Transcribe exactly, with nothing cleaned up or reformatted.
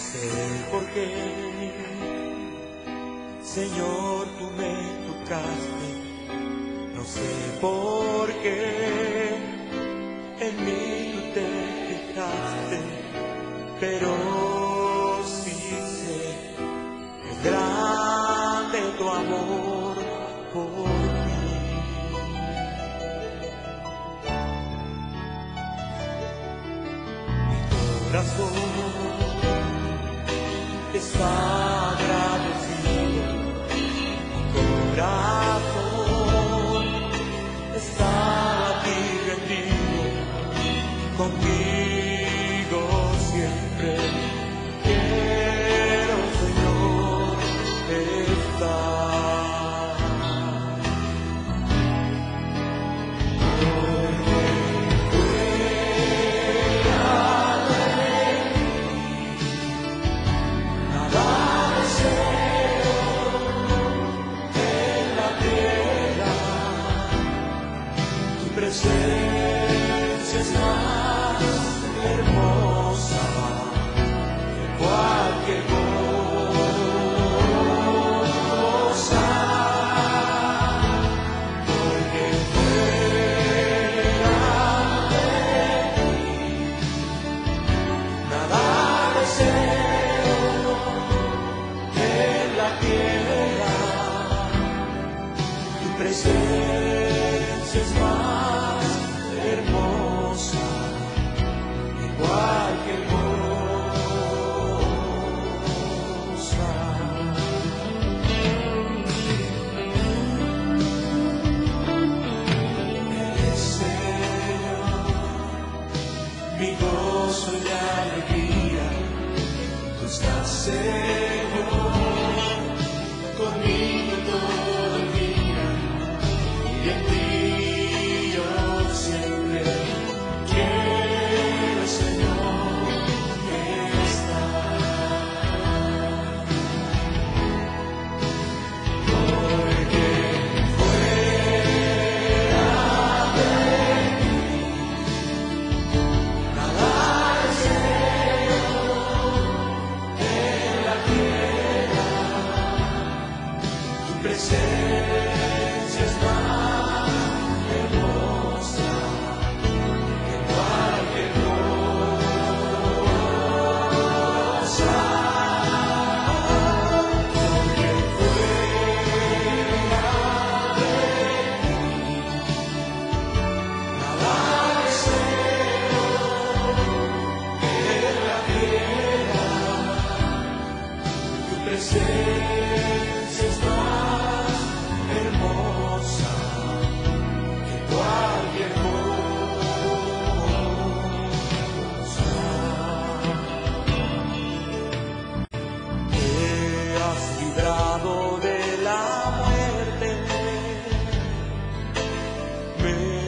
sé por qué, Señor, tú me tocaste. No sé por qué en mí tú te fijaste, pero sí sé que es grande tu amor por mí. Mi corazón está agradecido, mi corazón está aquí rendido, contigo siempre quiero, Señor, estar. Porque fuera de ti nada deseo en la tierra. Tu presencia es más hermosa que cualquier cosa, porque fuera de ti nada deseo en la tierra. Tu presencia es más hermosa que cualquier cosa. Eres, Señor, mi gozo y alegría. Tú estás, Señor, conmigo todo el día, y en ti yo siempre quiero, Señor, estar. Porque fuera de ti nada deseo en la tierra. Tu presencia es más hermosa que cualquier cosa, porque fuera de ti nada deseo en la tierra. Tu presencia es más hermosa que cualquier cosa. Me has librado de la muerte, me